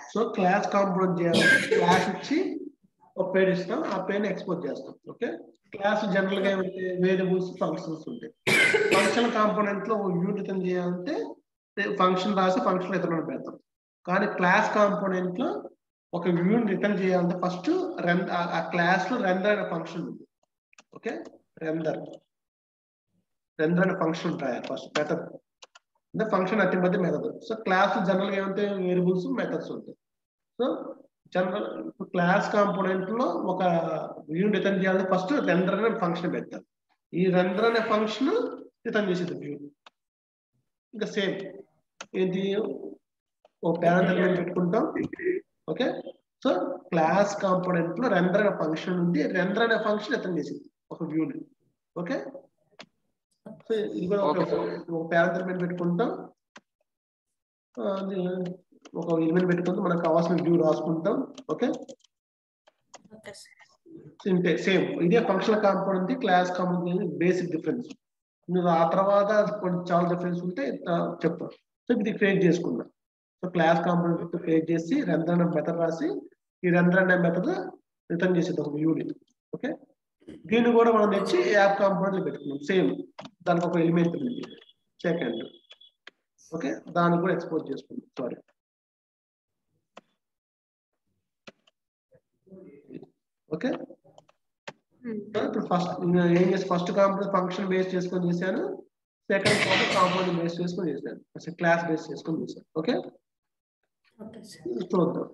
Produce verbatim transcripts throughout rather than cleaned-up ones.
So class component చేయాలంటే class ఇచ్చి ఒక పేరు ఇస్తాం, ఆ పేరుని ఎక్స్పోర్ట్ చేస్తాం. ఓకే, క్లాస్ జనరల్ గా ఏమంటే వేరియబుల్స్ ఫంక్షన్స్ ఉంటాయి. ఫంక్షన్ కాంపోనెంట్ లో యూనిట్ రిటర్న్ చేయాలంటే ఫంక్షన్ రాసి ఫంక్షన్ రిటర్న్ పెడతాం. కానీ క్లాస్ కాంపోనెంట్ లో ఒక యూనిట్ రిటర్న్ చేయాలంటే ఫస్ట్ రన్ ఆ క్లాస్ లో రెండర్ అనే ఫంక్షన్ ఉంది. ఓకే, రెండర్ రెండర్ అనే ఫంక్షన్ ఉంటాయి ఫస్ట్ మెథడ్ అంటే ఫంక్షన్ అతి మధ్య మెథడ్. సో క్లాస్ జనరల్ గా ఏమంటే వేరియబుల్స్ మెథడ్స్ ఉంటాయి. సో జనరల్ క్లాస్ కాంపోనెంట్ లో ఒక యూనిట్ రిటర్న్ చేయాలంటే ఫస్ట్ రెండర్ అనే ఫంక్షన్ పెడతారు. ఈ రెండర్ అనే ఫంక్షన్ రిటర్న్ చేసేది వ్యూ. ఇంకా సేమ్ ఏంటి, ఒక పేరెంట్ ఎలిమెంట్ పెట్టుకుంటాం. ఓకే, సో క్లాస్ కాంపోనెంట్ లో రెండర్ అనే ఫంక్షన్ ఉంది, రెండర్ అనే ఫంక్షన్ రిటర్న్ చేసింది ఒక వ్యూని. ఓకే, సో ఇది కూడా ఒక పేరెంట్ ఎలిమెంట్ పెట్టుకుంటాం, ఒక ఎలిమెంట్ పెట్టుకుంటాం, మనకు కావాల్సిన వ్యూ రాసుకుంటాం. ఓకే, సేమ్ ఇదే functional component class component basic difference. మీరు ఆ తర్వాత కొన్ని చాలా డిఫరెన్స్ ఉంటే చెప్తాం. సో ఇది క్రియేట్ చేసుకున్నాం. సో క్లాస్ కాంపోనెంట్ క్రియేట్ చేసి రెండర్ అనే మెథడ్ రాసి ఈ రెండర్ అనే మెథడ్ రిటర్న్ చేసేది ఒక యూనిట్. ఓకే, దీన్ని కూడా మనం తెచ్చి యాప్ కాంపోనెంట్ పెట్టుకున్నాం. సేమ్ దానికి ఒక ఎలిమెంట్ ఉంది సెకండ్. ఓకే, దాన్ని కూడా ఎక్స్పోర్ట్ చేసుకున్నాం. సారీ, ఓకే, ఇప్పుడు ఫస్ట్ ఏం చేసి ఫస్ట్ కాంపోనెంట్ ఫంక్షన్ బేస్ చేసుకొని చేశాను, సెకండ్ కాంపోనెంట్ బేస్ చేసుకొని చేశాను, క్లాస్ బేస్ చేసుకొని చేశాను. ఓకే, చూద్దాం.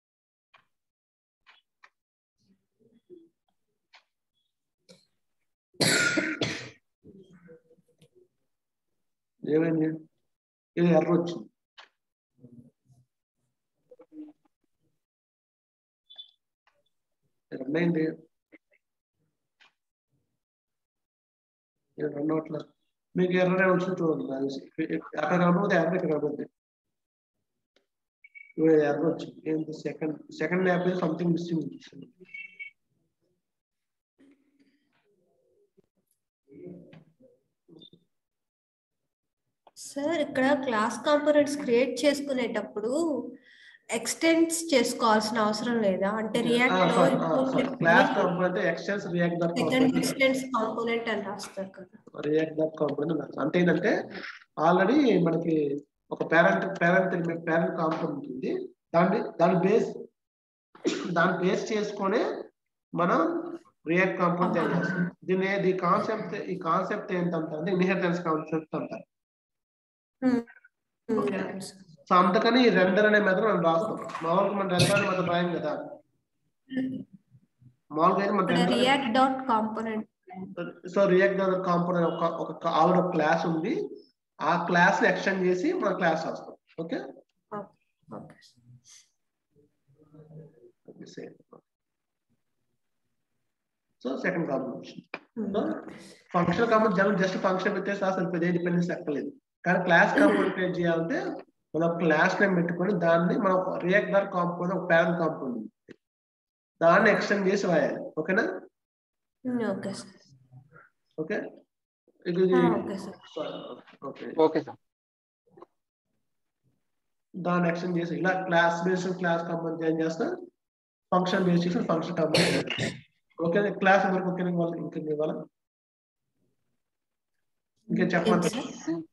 ఏమైంది, ఇది ఎర్ర వచ్చింది. రెండైంది రెండు అట్లా మీకు ఎర్ర వచ్చింది చూడండి. అక్కడ కనబడితే ఎర్ర ఇక్కడ కనబడుతుంది. ఎర్ర వచ్చింది. ఏంటి second second app something missing. Sir ఇక్కడ క్లాస్ కాంపోనెంట్స్ క్రియేట్ చేసుకునేటప్పుడు ఎక్స్టెండ్స్ చేసుకోవాల్సిన అవసరం లేదా? అంటే రియాక్ట్ లో class component extends React dot second extends component అని రాస్తారు కదా. రియాక్ట్ డాట్ కాంపోనెంట్ అంటే ఏంటంటే ఆల్రెడీ మనకి ఒక parent parent element parent component ఉంది. దాన్ని దాని బేస్ దాన్ని బేస్ చేసుకొని మనం రియాక్ట్ కాంపోనెంట్ తయారు చేస్తాం. దీని ఈ కాన్సెప్ట్ ఈ కాన్సెప్ట్ ఏంటంటే ఇన్హెరిటెన్స్ కాన్సెప్ట్ అంటారు. సో అందుకని ఈ రెండర్ అనే మెథడ్ మనం రాస్తాం. మామూలుగా మనం రెండర్ అనే మెథడ్ రాయం కదా. మామూలుగా అయితే మనం React dot component. So React dot component ఒక ఒక ఆల్రెడీ ఒక క్లాస్ ఉంది, ఆ క్లాస్ ని ఎక్స్టెండ్ చేసి మనం క్లాస్ రాస్తాం. Okay, so second component function component general just function పెట్టేసి రాస్తాం, ఏ డిపెండెన్స్ ఎక్కలేదు. కానీ క్లాస్ కాంపోనెంట్ క్రియేట్ చేయాలంటే మనం క్లాస్ నేమ్ పెట్టుకొని దాన్ని మనం రియాక్ట్ డాట్ కాంపోనెంట్ ఒక పేరెంట్ కాంపోనెంట్ దాన్ని ఎక్స్టెండ్ చేసి రాయాలి. ఓకేనా? Okay sir. ఓకే, ఇది okay sir. Okay okay sir. దాన్ని ఎక్స్టెండ్ చేసి ఇలా క్లాస్ బేస్ క్లాస్ కాంపోనెంట్ ఏం చేస్తా, ఫంక్షన్ బేస్ చేసి ఫంక్షన్ కాంపోనెంట్. ఓకే, క్లాస్ వరకు ఓకే ఇవ్వాలి. ఇంకా ఇవ్వాలి ఇంకా చెప్పమంటారా?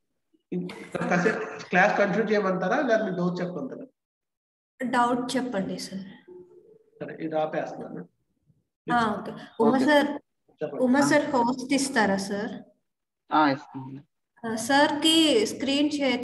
క్లాస్ కంటిన్యూ చేయమంటారా లేదా మీ డౌట్ చెప్పమంటారా? డౌట్ చెప్పండి సార్. సరే, ఇది ఆపేస్తున్నాను. Okay, Uma sir Uma sir host ఇస్తారా సార్? ఇస్తాను సార్ కి స్క్రీన్ షేర్